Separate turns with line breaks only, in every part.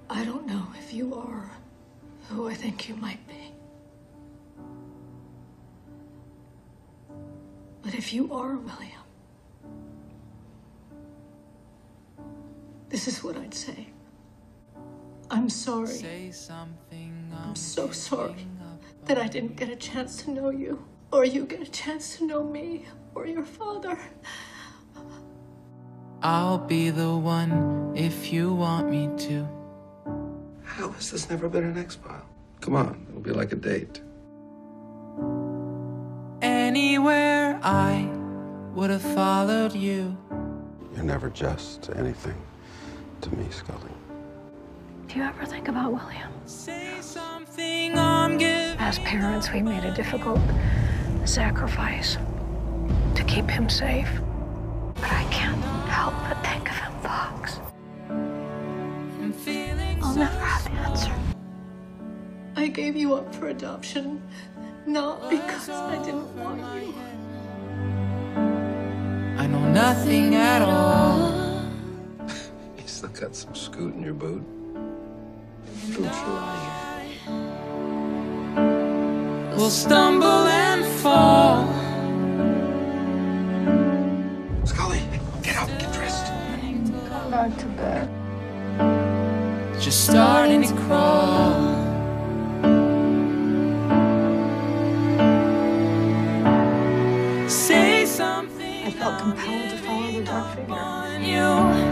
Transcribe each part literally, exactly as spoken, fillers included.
I don't know if you are who I think you might be. But if you are William, this is what I'd say. I'm sorry.
Say something, I'm,
I'm so sorry that I didn't get a chance to know you, or you get a chance to know me, or your father.
I'll be the one if you want me to.
How has this never been an X-File? Come on, it'll be like a date.
Anywhere I would have followed you.
You're never just anything to me, Scully.
Do you ever think about William?
Say something, I'm giving.
As parents, we made a difficult sacrifice to keep him safe. But I can't help but think of him, Fox.
I'm feeling
I'll never have the answer.
I gave you up for adoption, not because I didn't want you.
I know nothing at all.
You still got some scoot in your boot?
Don't you out of here.
We'll stumble and fall.
Scully, get up, get dressed.
Come back to bed.
Just starting to crawl. Say something.
I felt compelled to follow the dark figure.
On you.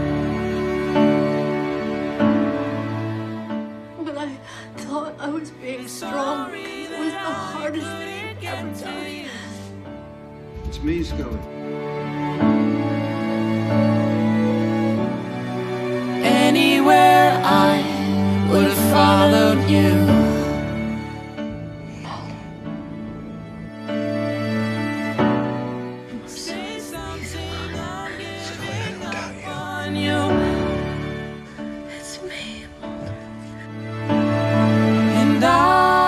But I thought I was being strong because it was the hardest thing ever done.
It's me, Scully.
Anywhere I would have followed you. Say something, I'm
Scully, I don't doubt you.
on you.
It's me.
And I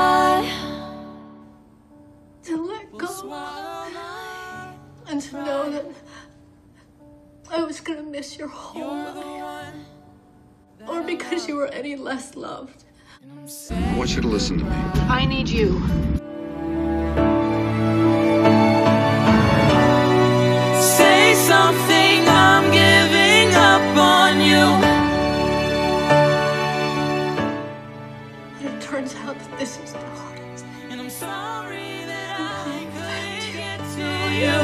To let
will
go
swallow my
and to know that I was gonna miss your whole
You're the
life.
one.
Or because you were any less loved.
And I'm
I
saying
want you to listen to me.
I need you.
say something, I'm giving up on you.
But it turns out that this is the hardest.
And I'm sorry that I couldn't get to you.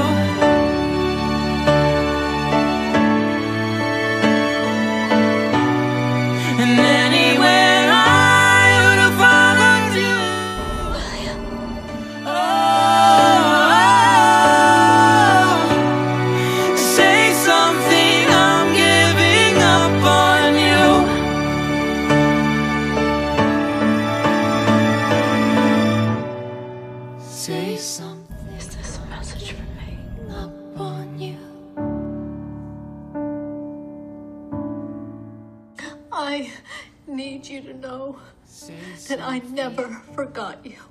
And anywhere I would have followed you. Oh, say something, I'm giving up on you. Say something,
Is this a message from me?
up on you.
I need you to know
Say
that I
something.
never forgot you.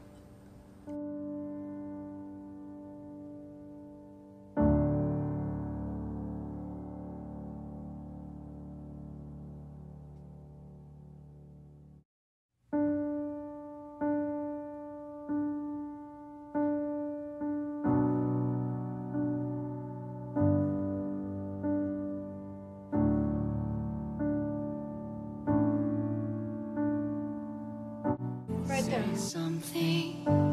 Right there.
Say something.